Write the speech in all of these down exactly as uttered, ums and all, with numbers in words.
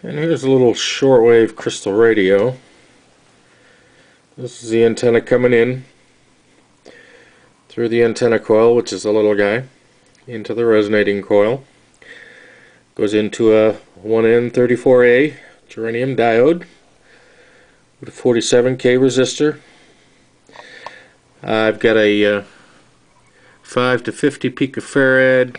And here's a little shortwave crystal radio. This is the antenna coming in through the antenna coil, which is a little guy, into the resonating coil. Goes into a one N thirty-four A germanium diode with a forty-seven K resistor. I've got a uh, five to fifty picofarad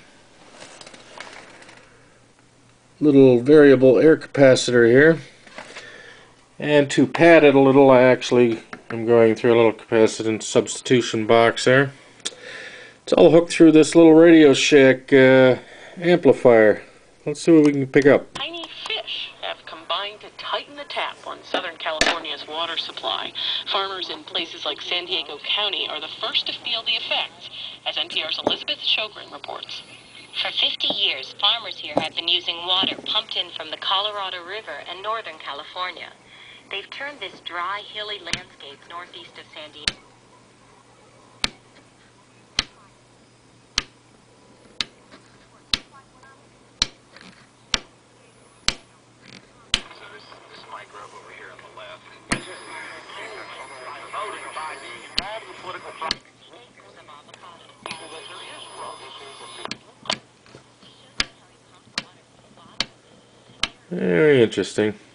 little variable air capacitor here, and to pad it a little, I actually am going through a little capacitance substitution box there. It's all hooked through this little Radio Shack uh, amplifier. Let's see what we can pick up. Tiny fish have combined to tighten the tap on Southern California's water supply. Farmers in places like San Diego County are the first to feel the effects, as N P R's Elizabeth Shogren reports. For fifty years, farmers here have been using water pumped in from the Colorado River in Northern California. They've turned this dry, hilly landscape northeast of San Diego. So this, this microbe over here on the left. Very interesting.